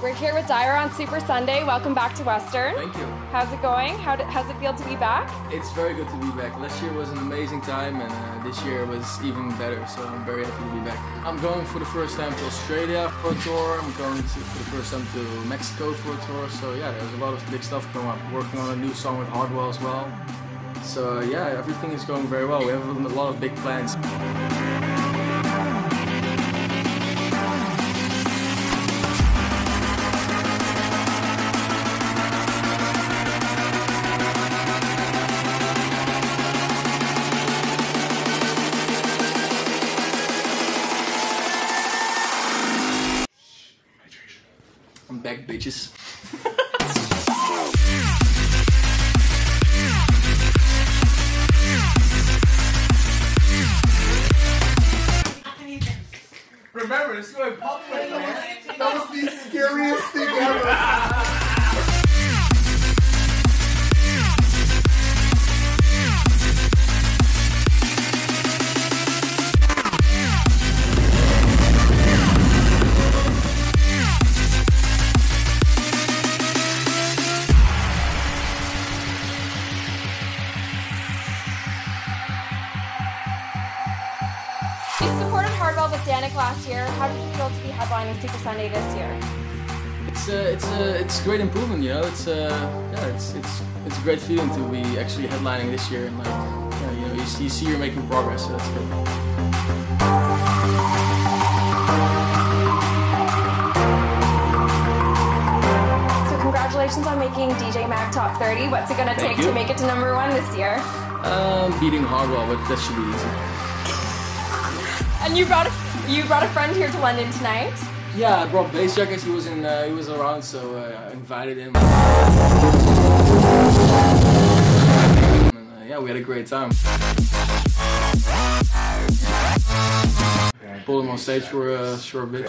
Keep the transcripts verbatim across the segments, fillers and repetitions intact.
We're here with Dyer on Super Sunday. Welcome back to Western. Thank you. How's it going? How do, how's it feel to be back? It's very good to be back. Last year was an amazing time, and uh, this year was even better, so I'm very happy to be back. I'm going for the first time to Australia for a tour. I'm going to, for the first time to Mexico for a tour, so yeah, there's a lot of big stuff going on. Working on a new song with Hardwell as well. So uh, yeah, everything is going very well. We have a lot of big plans. I'm back, bitches. Remember, it's going public, man. That was the scariest thing ever. You supported Hardwell with Danik last year. How does it feel to be headlining Super Sunday this year? It's uh, it's uh, it's great improvement, you know. It's uh, yeah, it's it's it's a great feeling to be actually headlining this year, and like, yeah, you know, you see, you see you're making progress, so that's good. So congratulations on making D J Mag Top thirty. What's it gonna Thank take you. to make it to number one this year? Um, beating Hardwell, but that should be easy. And you brought a, you brought a friend here to London tonight. Yeah, I brought Bass Jackets. He was in, uh, he was around, so uh, I invited him. And, uh, yeah, we had a great time. I pulled him on stage for a short bit.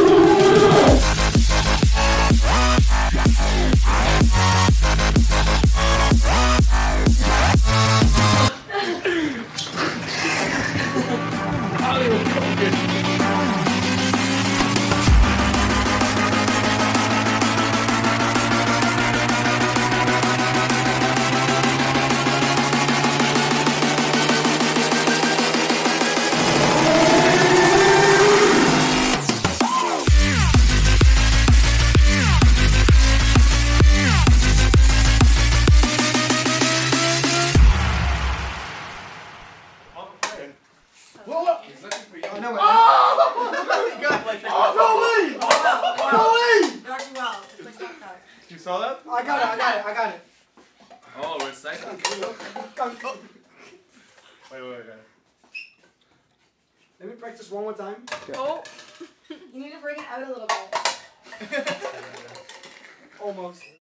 Whoa, whoa. He's looking for you. Oh, no way. Oh! You got it. Oh, no way! No way! They're actually well. It's like soft cut. You saw that? I got it, I got it, I got it. Oh, we're second. Wait, wait, wait. Let me practice one more time. Oh. You need to bring it out a little bit. Almost.